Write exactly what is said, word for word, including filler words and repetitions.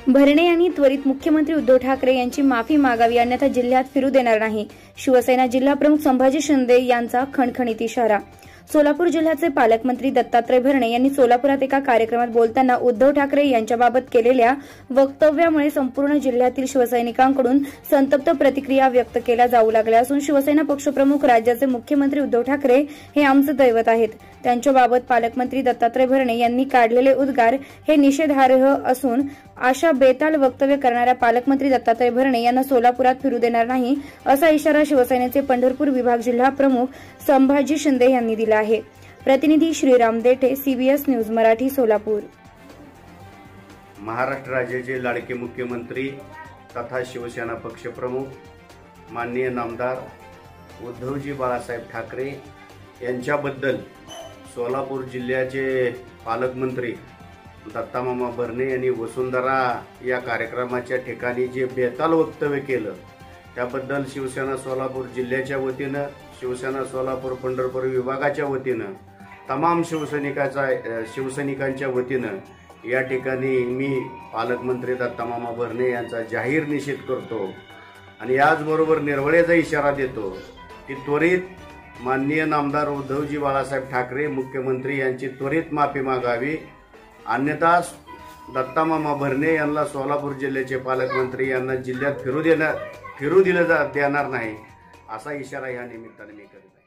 भरणे यांनी त्वरित मुख्यमंत्री उद्धव ठाकरे यांची माफी मागावी, अन्यथा जिल्ह्यात फिरू देणार नाही. शिवसेना जिल्हा प्रमुख संभाजी शिंदे यांचा खणखणीत इशारा. सोलापूर जिल्ह्याचे पालकमंत्री दत्तात्रय भरणे यांनी सोलापुरात एका कार्यक्रमात बोलताना उद्धव ठाकरे यांच्याबाबत केलेल्या वक्तव्यामुळे संपूर्ण जिल्ह्यातील शिवसैनिकांकडून संतप्त प्रतिक्रिया व्यक्त केल्या जाऊ लागल्या असून शिवसेना पक्षप्रमुख राज्याचे मुख्यमंत्री उद्धव ठाकरे हे आमचे दैवत आहेत. त्यांच्याबाबत पालकमंत्री दत्तात्रय भरणे यांनी काढलेले उद्गार हे निषेधार्ह असून अशा बेताल वक्तव्य करणाऱ्या पालकमंत्री दत्तात्रय भरणे यांना सोलापुरात फिरू देणार नाही, असा इशारा शिवसेनेचे पंढरपूर विभाग जिल्हा प्रमुख संभाजी शिंदे यांनी दिला आहे. प्रतिनिधी श्रीराम देठे, सीबीएस न्यूज मराठी, सोलापूर. महाराष्ट्र राज्याचे लाडके मुख्यमंत्री तथा शिवसेना पक्षप्रमुख माननीय नामदार उद्धवजी बाळासाहेब ठाकरे यांच्याबद्दल सोलापूर जिल्ह्याचे पालकमंत्री दत्तामामा भरणे यांनी वसुंधरा या कार्यक्रमाच्या ठिकाणी जे बेताल वक्तव्य केलं त्याबद्दल शिवसेना सोलापूर जिल्ह्याच्या वतीनं, शिवसेना सोलापूर पंढरपूर विभागाच्या वतीनं, तमाम शिवसैनिकाचा शिवसैनिकांच्या वतीनं या ठिकाणी मी पालकमंत्री दत्तामामा भरणे यांचा जाहीर निषेध करतो आणि याचबरोबर निर्वळेचा इशारा देतो की त्वरित माननीय नामदार उद्धवजी बाळासाहेब ठाकरे मुख्यमंत्री यांची त्वरित माफी मागावी, अन्यथा दत्तामामा भरणे यांना सोलापूर जिल्ह्याचे पालकमंत्री यांना जिल्ह्यात फिरू देणार फिरू दिलं देणार नाही, असा इशारा या निमित्ताने मी करतो.